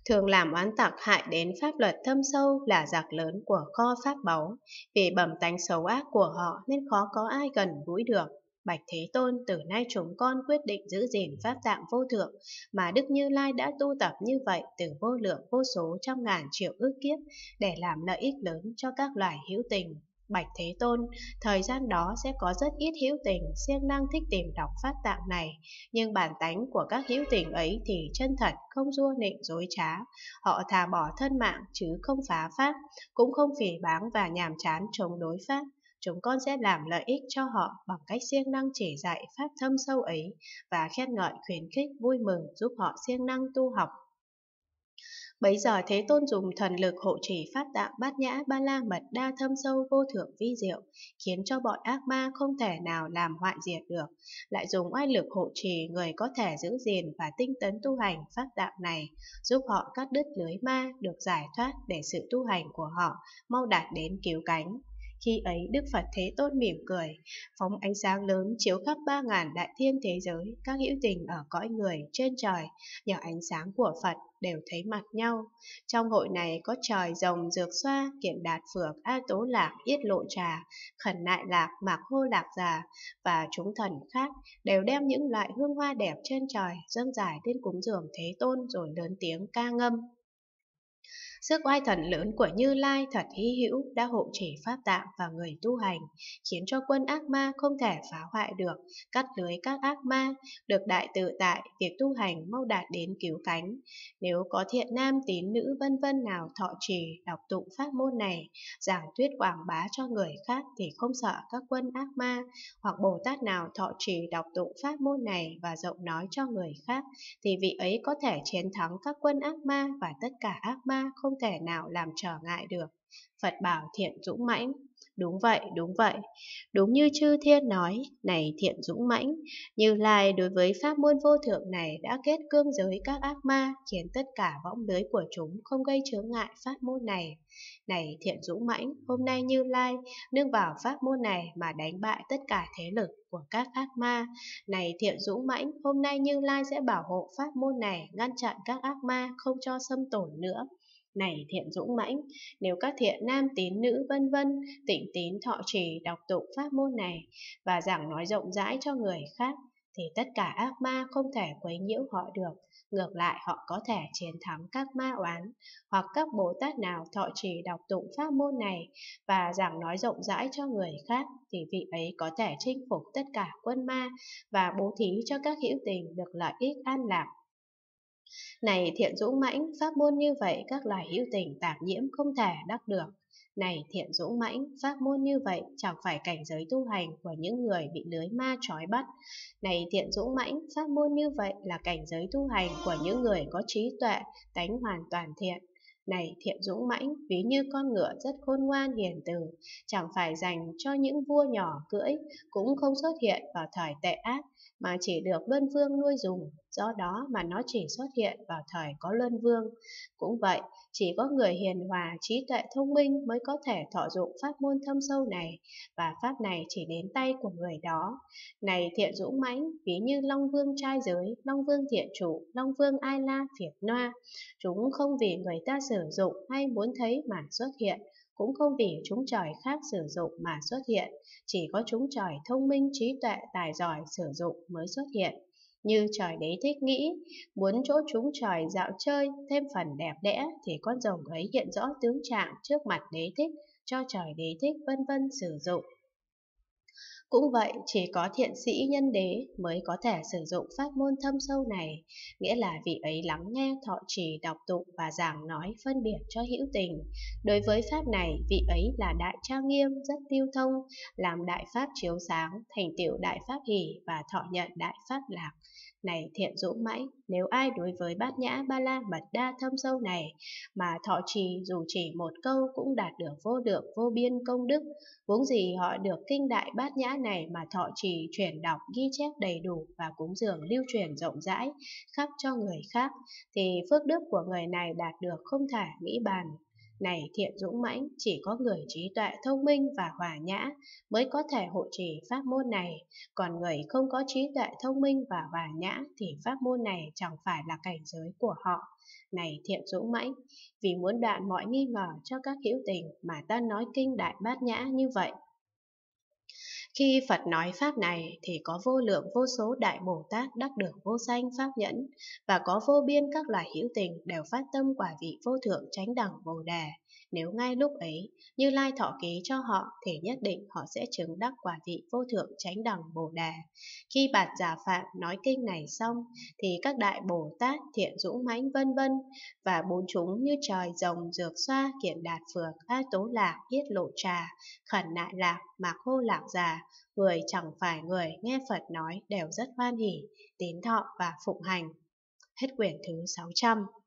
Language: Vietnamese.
thường làm oán tặc hại đến pháp luật thâm sâu là giặc lớn của kho pháp báu. Vì bẩm tánh xấu ác của họ nên khó có ai gần gũi được. Bạch Thế Tôn, từ nay chúng con quyết định giữ gìn pháp tạng vô thượng mà Đức Như Lai đã tu tập như vậy từ vô lượng vô số trăm ngàn triệu ức kiếp để làm lợi ích lớn cho các loài hữu tình. Bạch Thế Tôn, thời gian đó sẽ có rất ít hữu tình siêng năng thích tìm đọc pháp tạng này, nhưng bản tánh của các hữu tình ấy thì chân thật, không đua nịnh dối trá. Họ thà bỏ thân mạng chứ không phá pháp, cũng không phỉ báng và nhàm chán chống đối pháp. Chúng con sẽ làm lợi ích cho họ bằng cách siêng năng chỉ dạy pháp thâm sâu ấy và khen ngợi khuyến khích vui mừng giúp họ siêng năng tu học. Bấy giờ Thế Tôn dùng thần lực hộ trì pháp tạng Bát Nhã Ba La Mật Đa thâm sâu vô thượng vi diệu, khiến cho bọn ác ma không thể nào làm hoại diệt được. Lại dùng oai lực hộ trì người có thể giữ gìn và tinh tấn tu hành pháp tạng này, giúp họ cắt đứt lưới ma, được giải thoát để sự tu hành của họ mau đạt đến cứu cánh. Khi ấy Đức Phật Thế Tôn mỉm cười, phóng ánh sáng lớn chiếu khắp 3.000 đại thiên thế giới, các hữu tình ở cõi người trên trời nhờ ánh sáng của Phật đều thấy mặt nhau. Trong hội này có trời rồng dược xoa, kiện đạt phược, a tố lạc, yết lộ trà, khẩn nại lạc, mạc hô lạc già và chúng thần khác đều đem những loại hương hoa đẹp trên trời dâng giải lên cúng dường Thế Tôn rồi lớn tiếng ca ngâm. Sức oai thần lớn của Như Lai thật hy hữu đã hộ trì pháp tạng và người tu hành, khiến cho quân ác ma không thể phá hoại được, cắt lưới các ác ma, được đại tự tại, việc tu hành mau đạt đến cứu cánh. Nếu có thiện nam tín nữ vân vân nào thọ trì đọc tụng pháp môn này, giảng thuyết quảng bá cho người khác thì không sợ các quân ác ma, hoặc Bồ Tát nào thọ trì đọc tụng pháp môn này và rộng nói cho người khác, thì vị ấy có thể chiến thắng các quân ác ma và tất cả ác ma không thể nào làm trở ngại được. Phật bảo Thiện Dũng Mãnh, đúng vậy, đúng vậy. Đúng như chư thiên nói, này Thiện Dũng Mãnh, Như Lai đối với pháp môn vô thượng này đã kết cương giới các ác ma, khiến tất cả võng lưới của chúng không gây chướng ngại pháp môn này. Này Thiện Dũng Mãnh, hôm nay Như Lai nương vào pháp môn này mà đánh bại tất cả thế lực của các ác ma. Này Thiện Dũng Mãnh, hôm nay Như Lai sẽ bảo hộ pháp môn này, ngăn chặn các ác ma không cho xâm tổn nữa. Này Thiện Dũng Mãnh, nếu các thiện nam tín nữ vân vân tịnh tín thọ trì đọc tụng pháp môn này và giảng nói rộng rãi cho người khác, thì tất cả ác ma không thể quấy nhiễu họ được. Ngược lại họ có thể chiến thắng các ma oán. Hoặc các Bồ Tát nào thọ trì đọc tụng pháp môn này và giảng nói rộng rãi cho người khác, thì vị ấy có thể chinh phục tất cả quân ma và bố thí cho các hữu tình được lợi ích an lạc. Này Thiện Dũng Mãnh, pháp môn như vậy các loài hữu tình tạp nhiễm không thể đắc được. Này Thiện Dũng Mãnh, pháp môn như vậy chẳng phải cảnh giới tu hành của những người bị lưới ma trói bắt. Này Thiện Dũng Mãnh, pháp môn như vậy là cảnh giới tu hành của những người có trí tuệ, tánh hoàn toàn thiện. Này Thiện Dũng Mãnh, ví như con ngựa rất khôn ngoan hiền từ, chẳng phải dành cho những vua nhỏ cưỡi, cũng không xuất hiện vào thời tệ ác, mà chỉ được Luân Vương nuôi dùng, do đó mà nó chỉ xuất hiện vào thời có Luân Vương. Cũng vậy, chỉ có người hiền hòa, trí tuệ thông minh mới có thể thọ dụng pháp môn thâm sâu này, và pháp này chỉ đến tay của người đó. Này Thiện Dũng Mãnh, ví như Long Vương trai giới, Long Vương Thiện Chủ, Long Vương Ai La Phiệt Noa, chúng không vì người ta sử dụng hay muốn thấy mà xuất hiện, cũng không vì chúng trời khác sử dụng mà xuất hiện, chỉ có chúng trời thông minh trí tuệ tài giỏi sử dụng mới xuất hiện. Như trời đế thích nghĩ, muốn chỗ chúng trời dạo chơi thêm phần đẹp đẽ, thì con rồng ấy hiện rõ tướng trạng trước mặt đế thích, cho trời đế thích vân vân sử dụng. Cũng vậy, chỉ có thiện sĩ nhân đế mới có thể sử dụng pháp môn thâm sâu này, nghĩa là vị ấy lắng nghe, thọ trì, đọc tụng và giảng nói phân biệt cho hữu tình. Đối với pháp này, vị ấy là đại trang nghiêm, rất tiêu thông, làm đại pháp chiếu sáng, thành tựu đại pháp hỷ và thọ nhận đại pháp lạc. Này Thiện Dũng Mãnh, nếu ai đối với Bát Nhã Ba La Mật Đa thâm sâu này mà thọ trì dù chỉ một câu cũng đạt được vô lượng vô biên công đức, huống gì họ được kinh đại Bát Nhã này mà thọ trì chuyển đọc ghi chép đầy đủ và cúng dường lưu truyền rộng rãi khắp cho người khác, thì phước đức của người này đạt được không thể nghĩ bàn. Này thiện dũng mãnh, chỉ có người trí tuệ thông minh và hòa nhã mới có thể hộ trì pháp môn này, còn người không có trí tuệ thông minh và hòa nhã thì pháp môn này chẳng phải là cảnh giới của họ. Này thiện dũng mãnh, vì muốn đoạn mọi nghi ngờ cho các hữu tình mà ta nói kinh Đại Bát Nhã như vậy. Khi Phật nói pháp này thì có vô lượng vô số Đại Bồ Tát đắc được vô sanh pháp nhẫn, và có vô biên các loài hữu tình đều phát tâm quả vị vô thượng chánh đẳng Bồ Đề. Nếu ngay lúc ấy Như Lai thọ ký cho họ thì nhất định họ sẽ chứng đắc quả vị vô thượng chánh đẳng Bồ Đề. Khi Bạt Giả Phạm nói kinh này xong thì các Đại Bồ Tát thiện dũng mãnh vân vân và bốn chúng như trời rồng dược xoa kiện đạt phược A Tố Lạc Yết Lộ Trà Khẩn Nại Lạc Mạc Hô Lạc Già, người chẳng phải người nghe Phật nói đều rất hoan hỉ, tín thọ và phụng hành. Hết quyển thứ 600.